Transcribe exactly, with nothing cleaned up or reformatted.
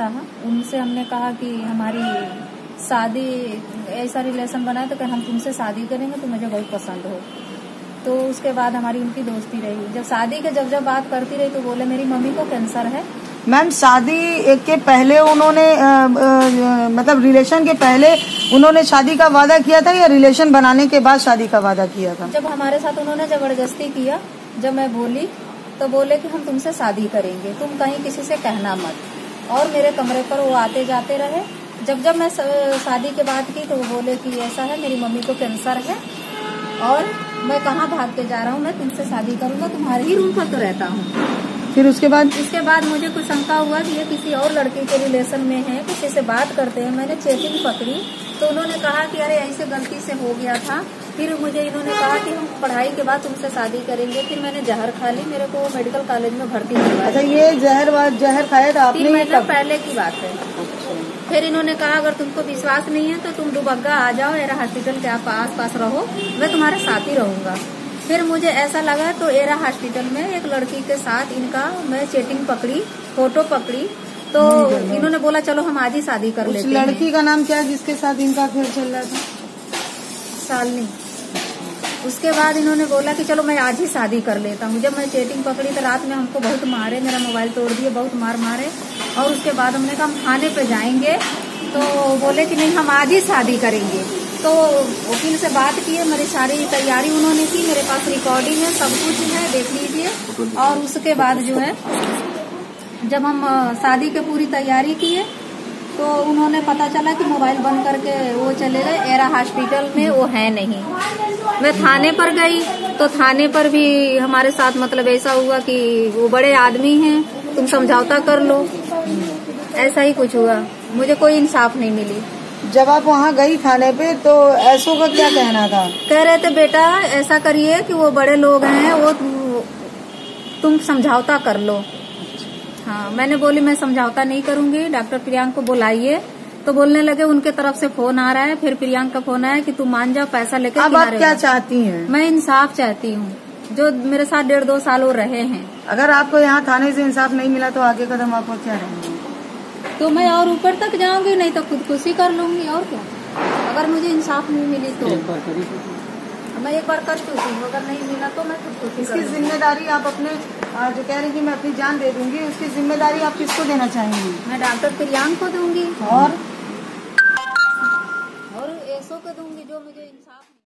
था, उनसे हमने कहा कि हमारी शादी ऐसा रिलेशन बना है तो हम तुमसे शादी करेंगे, तो मुझे बहुत पसंद हो। तो उसके बाद हमारी उनकी दोस्ती रही। जब शादी के जब जब बात करती रही तो बोले मेरी मम्मी को कैंसर है। मैम शादी के पहले उन्होंने आ, आ, मतलब रिलेशन के पहले उन्होंने शादी का वादा किया था या रिलेशन बनाने के बाद शादी का वादा किया था? जब हमारे साथ उन्होंने जबरदस्ती किया, जब मैं बोली तो बोले कि हम तुमसे शादी करेंगे, तुम कहीं किसी से कहना मत। और मेरे कमरे पर वो आते जाते रहे। जब जब मैं शादी के बात की तो वो बोले कि ऐसा है मेरी मम्मी को कैंसर है और मैं कहाँ भाग के जा रहा हूँ, मैं तुमसे शादी करूंगा, तुम्हारे ही रूम पर तो रहता हूँ। फिर उसके बाद इसके बाद मुझे कुछ शंका हुआ कि ये किसी और लड़के के रिलेशन में है, किसी से बात करते हैं। मैंने चेकिंग पकड़ी तो उन्होंने कहा कि अरे ऐसे गलती से हो गया था। फिर मुझे इन्होंने कहा कि हम पढ़ाई के बाद तुमसे शादी करेंगे। फिर मैंने जहर खा ली, मेरे को मेडिकल कॉलेज में भर्ती करवाया। अच्छा, ये जहर जहर खाया था आपने? तीन महीने पहले की बात है। फिर इन्होंने कहा अगर तुमको विश्वास नहीं है तो तुम दुबग्गा आ जाओ, एरा हॉस्पिटल के आप आस पास रहो, मैं तुम्हारे साथ ही रहूंगा। फिर मुझे ऐसा लगा तो एरा हॉस्पिटल में एक लड़की के साथ इनका मैं चैटिंग पकड़ी, फोटो पकड़ी, तो इन्होंने बोला चलो हम आज ही शादी कर लेते हैं। लड़की का नाम क्या है जिसके साथ इनका अफेयर चल रहा था? शालिनी। उसके बाद इन्होंने बोला कि चलो मैं आज ही शादी कर लेता हूँ। जब मैं चैटिंग पकड़ी तो रात में हमको बहुत मारे, मेरा मोबाइल तोड़ दिए, बहुत मार मारे। और उसके बाद हमने कहा हम थाने पे जाएंगे, तो बोले कि नहीं हम आज ही शादी करेंगे। तो वकील से बात किए, मेरी सारी तैयारी उन्होंने की, मेरे पास रिकॉर्डिंग है, सब कुछ है, देख लीजिए। और उसके बाद जो है जब हम शादी की पूरी तैयारी किए तो उन्होंने पता चला कि मोबाइल बंद करके वो चले गए, एरा हॉस्पिटल में वो है नहीं। मैं थाने पर गई तो थाने पर भी हमारे साथ मतलब ऐसा हुआ कि वो बड़े आदमी हैं, तुम समझौता कर लो, ऐसा ही कुछ हुआ। मुझे कोई इंसाफ नहीं मिली। जब आप वहाँ गई थाने पे तो ऐसो का क्या कहना था? कह रहे थे बेटा ऐसा करिए कि वो बड़े लोग हैं, वो तुम समझौता कर लो। हाँ, मैंने बोली मैं समझौता नहीं करूंगी, डॉक्टर प्रियांक को बुलाइए। तो बोलने लगे उनके तरफ से फोन आ रहा है। फिर प्रियांक का फोन आया कि तुम मान जाओ, पैसा लेकर। अब आप क्या चाहती हैं? मैं इंसाफ चाहती हूँ, जो मेरे साथ डेढ़ दो साल वो रहे हैं। अगर आपको यहाँ थाने से इंसाफ नहीं मिला तो आगे कदम आपको क्या रहेंगे? तो मैं और ऊपर तक जाऊंगी, नहीं तो खुदकुशी कर लूंगी। और क्या, अगर मुझे इंसाफ नहीं मिली तो एक बार करी मैं एक बार कर चुकी हूँ, अगर नहीं मिला तो मैं खुदकुशी। इसकी जिम्मेदारी आप अपने जो कह रही कि मैं अपनी जान दे दूंगी, उसकी जिम्मेदारी आप किसको देना चाहेंगी? मैं डॉक्टर प्रियांक को दूंगी और और एसो को दूंगी, जो मुझे इंसाफ